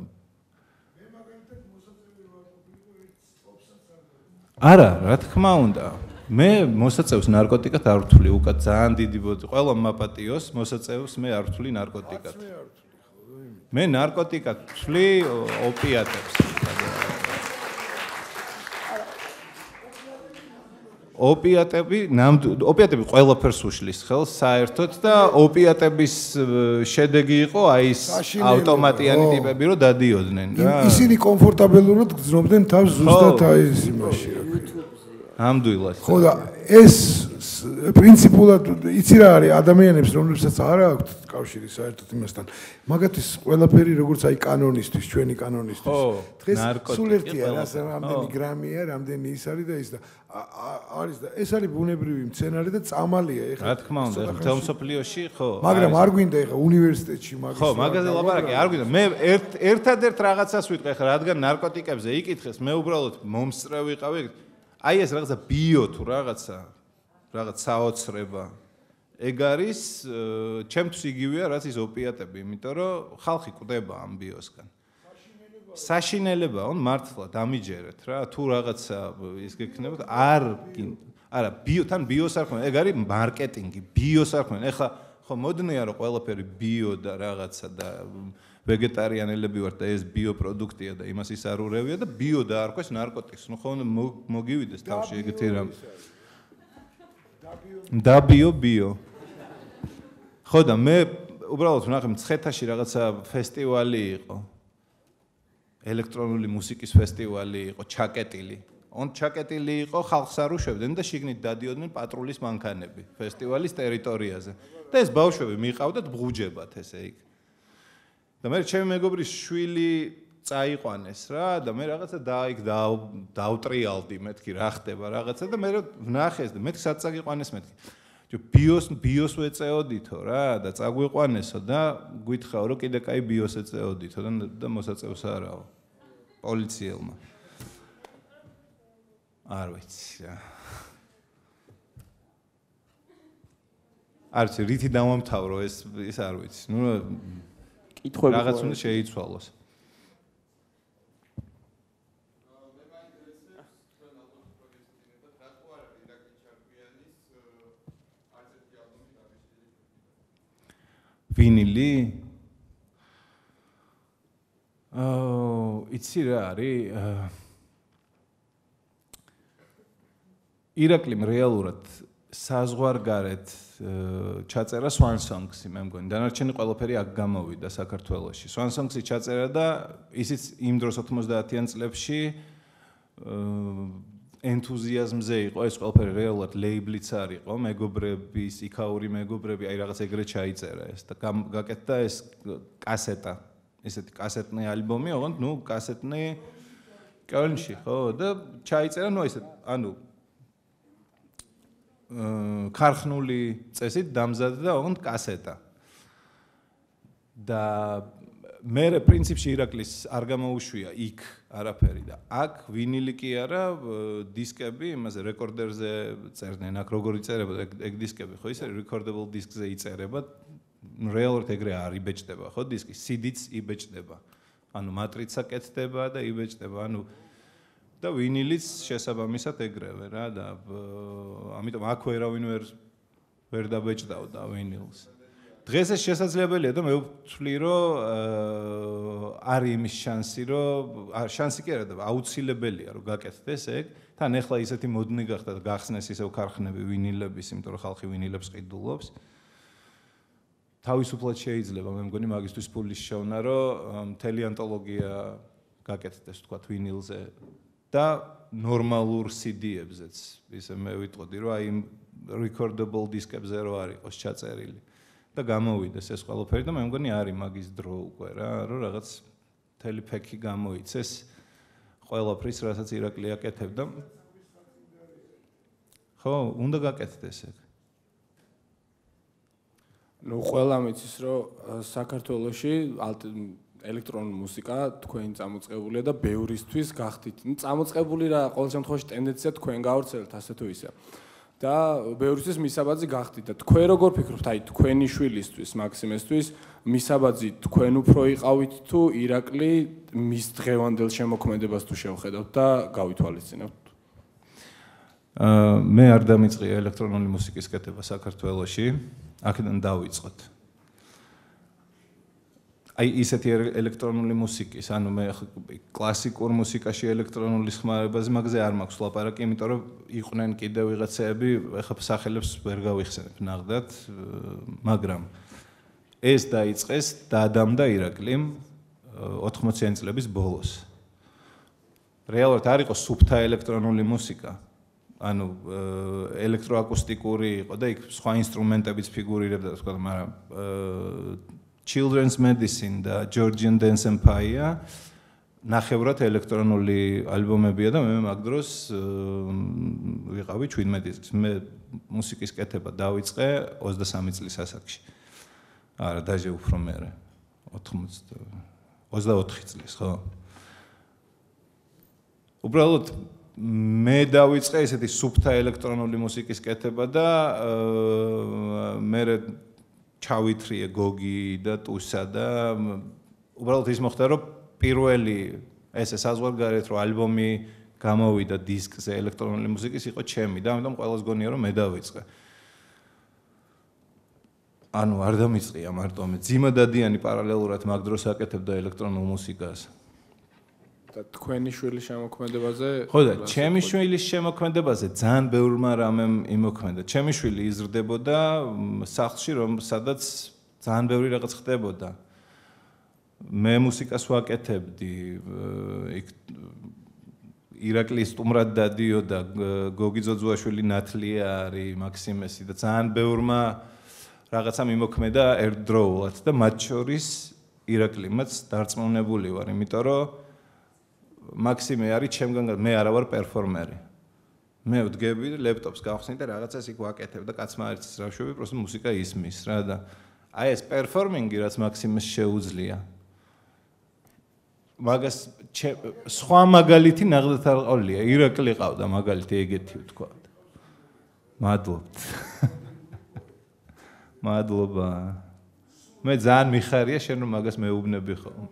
არა, რა თქმა უნდა. მე მოსაწევს ნარკოტიკად არ ვთვლი, უკეთ ძალიან დიდი ბოდი. ყველა მაპატიოს მოსაწევს მე არ ვთვლი ნარკოტიკად. მე ნარკოტიკად ვთვლი ოპიატებს. ოპიატები, ოპიატები ყველაფერს უშლის ხელს საერთოდ და ოპიატების შედეგი იყო აი ეს ავტომატიანი ტიპები, რომ დადიოდნენ რა. ისინი კომფორტაბელურად გრძნობდნენ თავს ზუსტად აი ეს იმაში რა. ნამდვილად. ხო და ეს პრინციპულად იცი რა არის ადამიანებს, რომლებსაც არ აქვთ კავშირი საერთოდ იმასთან. მაგათთვის ყველაფერი როგორც აი კანონისტვის, ჩვენი კანონისტვის. დღეს სულ ერთია რა, რამდენი გრამია, რამდენი ის არის და ის და არის და ეს არის ბუნებრივი მცენარე და წამალია ეხლა. რა თქმა უნდა, მთელ მსოფლიოში ხო. მაგრამ არ გვინდა ეხლა უნივერსიტეტში მაგის. ხო, მაგაზე ლაპარაკი არ გვინდა. მე ერთადერთ რაღაცას ვიტყვი ეხლა, რადგან ნარკოტიკებზე იკითხეს, მე უბრალოდ მომსწრე ვიყავი. აი ეს რაღაცა ბიო თუ რაღაცა რაღაც საოცრება. ეგ არის ჩემთვის იგივეა, რაც ის ოპიატები, იმიტომ რომ ხალხი კვდება ამ ბიოსგან. საშინელებაა, on მართლა დამიჯერეთ რა, თუ რაღაცა ის გექნებათ, არ არა, ბიო თან ბიოს არ ხმენ, ეგ არის მარკეტინგი, ბიოს არ ხმენ. ეხლა ხო მოდნია რომ ყველაფერი ბიო და რაღაცა და ვეგეტარიანელები ვართ და ეს ბიო პროდუქტია და იმას ის არ ურევია და ბიო დაარქვეს ნარკოტიკს. ნუ ხო მოგივიდეს თავში ეგეთი რამ. და ბიო ბიო. ხო და მე უბრალოდ ვნახე მცხეთაში რაღაცა ფესტივალი იყო. ელექტრონული მუსიკის ფესტივალი იყო, ჩაკეტილი. on ჩაკეტილი იყო, ხალხს არ უშვებდნენ და შიგნით დადიოდნენ პატრულის მანქანები ფესტივალის ტერიტორიაზე. და ეს ბავშვები მიყავდათ ბღუჯებათ ესე იქ. და მე ჩემი მეგობრის შვილი წაიყვანეს რა და მე რაღაცა დაიქ დავტრიალდი მეთქი რა ხდება რაღაცა და მე ვნახეს და მეთქი სად წაგიყვანეს მეთქი. ჯო ბიოს ბიოს ვეწეოდითო რა და წაგვიყვანესო და გვითხრაო რომ კიდე კაი ბიოს ეწეოდითო და მოსაწევს არაო პოლიციელმა. არ ვიცი რა. არ ვიცი რითი დავამთავრო ეს ის არ ვიცი. ნუ კითხვები რაღაც უნდა შეიცვალოს. ვინილი? აა, იცი რა არის? ირაკლიმ რეალურად საზღვარგარეთ ჩაწერა Swan Songs-ი, მე მგონი. დანარჩენი ყველაფერი აქ გამოვიდა საქართველოში. Swan Songs-ი ჩაწერა და ისიც იმ დროს ოთხმოცდაათიან წლებში ენთუზიაზმზე იყო, ეს ყველაფერი რეალურად ლეიბლიც არ იყო, მეგობრების, იქაური მეგობრები, აი რაღაც ეგრე ჩაიწერა ეს და გაკეთდა ეს კასეტა, ესეთი კასეტნი ალბომი, ოღონდ ნუ კასეტნი კოლნში, ხო და ჩაიწერა, ნუ ესე, ანუ ქარხნული წესით დამზადდა ოღონდ კასეტა. და მე პრინციპში ირაკლის არ გამოუშვია იქ არაფერი და აქ ვინილი კი არა, დისკები, იმაზე რეკორდერზე წერდნენ, აქ როგორ იწერება ეგ დისკები, ხო ისე recordable disk-ზე იწერება, რეალურად ეგრე არ იბეჭდება, ხო დისკი, C D-ც იბეჭდება. ანუ მატრიცა კეთდება და იბეჭდება, ანუ და ვინილიც შესაბამისად ეგრევე რა და ამიტომ აქ ვერავინ ვერ ვერ დაბეჭდავდა ვინილს. დღეს ეს შესაძლებელია და მე ვთვლი რომ არის იმის შანსი რომ შანსი კი არა და აუცილებელია რომ გაკეთდეს ეგ. თან ახლა ისეთი მოდნი გახდა და გახსნეს ისევ ქარხნები ვინილების, იმიტომ რომ ხალხი ვინილებს ყიდულობს. თავისუფლად შეიძლება მე მგონი მაგისტვის ფულის შევნა რომ მთელი ანტოლოგია გაკეთდეს თქვა ვინილზე. და ნორმალურ C D-ებზეც ისე მე ვიტყოდი რომ აი recordable disk-ებზე რო არ იყოს ჩაწერილი და გამოვიდეს ეს ყველაფერი და მე მგონი არის მაგის დრო უკვე რა რომ რაღაც მთელი ფექი გამოიცეს ყველაფრის რასაც ირაკლი აკეთებდა ხო უნდა გაკეთდეს ეგ ნუ ყველა მიცის რომ საქართველოში ელექტრონული მუსიკა თქვენ წამოწყებულია და ბევრისთვის გახდით. ნუ წამოწყებული რა ყოველ შემთხვევაში ტენდენცია თქვენ გავრცელეთ ასე თუ ისე. და ბევრისთვის მისაბაძი გახდით და თქვენ როგორ ფიქრობთ, აი თქვენი შვილისთვის, მაქსიმესთვის, მისაბაძი თქვენ უფრო იყავით თუ ირაკლი მის დღევანდელ შემოქმედებას თუ შევხედავთ და გავითვალისწინებთ? აა მე არ დამიწყია ელექტრონული მუსიკის კეთება საქართველოში, აქედან დავიწყოთ. აი ისეთი ელექტრონული მუსიკის, ანუ მე კლასიკურ მუსიკაში ელექტრონული ხმარებაზე მაგაზე არ მაქვს ლაპარაკი, იმიტომ რომ იყვნენ კიდევ ვიღაცები, ეხლა სახელებს ვერ გავიხსენებ ნახდათ, მაგრამ ეს დაიწყეს დაადამდა ირაკლიმ ოთხმოციანი წლების ბოლოს. რეალურად არ იყო სუფთა ელექტრონული მუსიკა, ანუ ელექტროაკუსტიკური იყო და იქ სხვა ინსტრუმენტებიც ფიგურირებდა, თქვა, მაგრამ Children's Medicine და Georgian Dance Empire ნახევრად ელექტრონული ალბომებია და მე მაგ დროს ვიყავი ჩვიდმეტი წლის. მე მუსიკის კეთება დავიწყე ოცდასამი წლის ასაკში. არა, დაჟე უფრო მერე. ოცდაოთხი წლის, ხო? უბრალოდ მე დავიწყე ესეთი სუფთა ელექტრონული მუსიკის კეთება და მე ჩავითრიე გოგი და ტუსა და უბრალოდ ის მოხდა რომ პირველი ესე საზღვარგარეთ რომ ალბომი გამოვიდა დისკზე ელექტრონული მუსიკის იყო ჩემი და ამიტომ ყველას გონია რომ მე დავიწყე. ანუ არ დამიწყია მარტო მე ძიმა დადიანი პარალელურად მაგ დროს აკეთებდა ელექტრონულ მუსიკას. და თქვენი შვილის შემოქმედებაზე ხო და ჩემი შვილის შემოქმედებაზე ძალიან ბევრმა რამემ იმოქმედა. ჩემი შვილი იზრდებოდა სახლში, რომ სადაც ძალიან ბევრი რაღაც ხდებოდა. მე მუსიკას ვაკეთებდი, იქ ირაკლი სტუმრად დადიოდა, გოგი ძოძუაშვილი ნათლია არის, მაქსიმესი და ძალიან ბევრმა რაღაცა მიმოქმედა ერთდროულად და მათ შორის ირაკლიმაც დარწმუნებული ვარ, იმიტომ რომ მაქსიმე არის ჩემგან მე არა ვარ პერფორმერი. მე ვდგები ლეპტოპს გავხსნი და რაღაცას იქ ვაკეთებ და კაცმა არის რავშვები, просто მუსიკა ისმის რა და აი ეს პერფორმინგი რაც მაქსიმეს შეუძლია. მაგას სხვა მაგალითი ნახდათ არ ყოლია. ირაკლი ყავდა მაგალითი ეგეთი ვთქვა. მადლობთ. მადლობა. მე ძალიან მიხარია შენ რომ მაგას მეუბნები ხოლმე.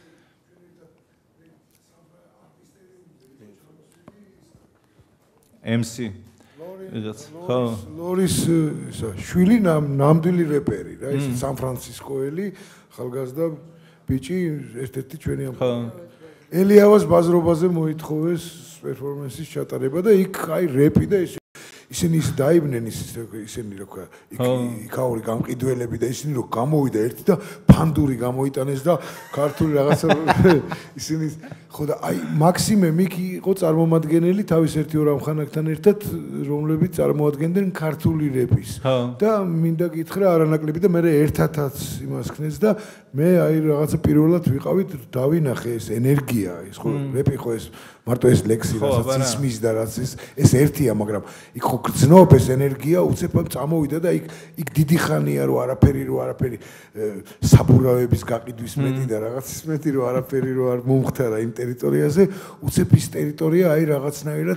M C ხო ლორის შვილი ნამდვილი რეპერი რა ის სან ფრანცისკოელი ხალგაზრდა ბიჭი ერთ-ერთი ჩვენი ამ ელიავას ბაზრობაზე მოითხოვეს პერფორმანსის ჩატარება და იქ აი რეპი და ეს ისინი ის დაიბნენ ისინი რა ქვია იქაური გამყიდველები და ისინი რომ გამოვიდა ერთი და ფანდური გამოიტანეს და ქართული რაღაცა ისინი ხო და აი მაქსიმე მიკი იყო წარმომადგენელი თავის ერთი ორ ამხანაგთან ერთად რომლებიც წარმოადგენდნენ ქართული რეპის და მინდა გითხრა არანაკლები და მე ერთადაც იმას ხნეს და მე აი რაღაცა პირველად ვიყავით დავინახე ეს ენერგია ეს ხო რეპი ხო ეს მარტო ეს ლექსი რასაც ისმის და რაც ეს ეს ერთია მაგრამ იქ ხო გრძნობს ეს ენერგია უცებ წამოვიდა და იქ იქ დიდი ხანია რომ არაფერი რომ არაფერი საბურავების გაყიდვის მეტი და რაღაცის მეტი რომ არაფერი რომ არ მომختარა იმ ტერიტორიაზე უცებ ის ტერიტორია აი რაღაცნაირად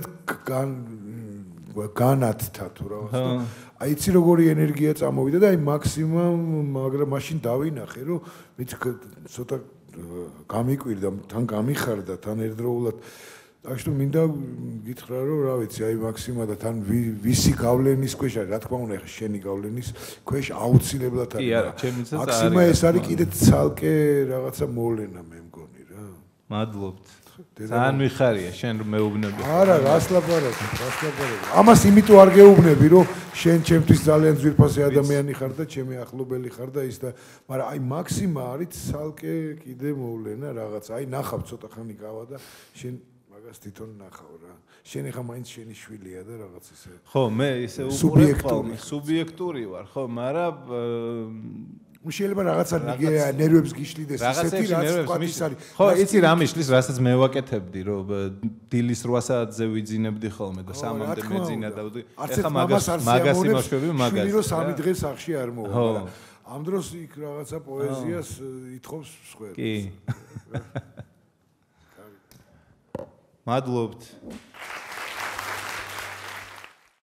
განათთა თუ რაღაცა აი იცი როგორი ენერგია წამოვიდა და აი მაქსიმუმ მაგრამ მაშინ დავინახე რომ მეც ცოტა გამიკვირდა თან გამიხარდა თან ერთდროულად აი што მინდა გითხრა რომ რა ვიცი აი მაქსიმა და თან ვისი გავლენის ქვეშ არის რა თქმა უნდა ეხა შენი გავლენის ქვეშ აუცილებლად არის კი არა ჩემიცაც არის მაქსიმა ეს არის კიდე ცალკე რაღაცა მოვლენა მე მგონი რა მადლობთ ძალიან მიხარია შენ რომ მეუბნები არა რას ლაპარაკი რას ლაპარაკი ამას იმიტომ არ გეუბნები რომ შენ ჩემთვის ძალიან ძვირფასი ადამიანი ხარ და ჩემი ახლობელი ხარ და ის და მაგრამ აი მაქსიმა არის ცალკე კიდე მოვლენა რაღაც აი ნახავ ცოტა ხანი გავა და შენ მაგას თვითონ ნახავ რა. შენ ახლა მაინც შენი შვილია და რაღაც ისე. ხო, მე ისე უყურებ ხოლმე, სუბიექტური ვარ, ხო, მაგრამ შეიძლება რაღაცა ნერვებს გიშლიდეს ისეთი რაც თქვა ის არის. ხო, იცი რა მიშლის, რასაც მე ვაკეთებდი, რომ დილის რვა საათზე ვიძინებდი ხოლმე და სამამდე მეძინა და ეხა მაგას მაგას იმაშვები მაგას. შვილი რომ სამი დღე სახში არ მოვა, მაგრამ ამ დროს იქ რაღაცა პოეზიას ითხოვს მსხვერპლს. კი. მადლობთ.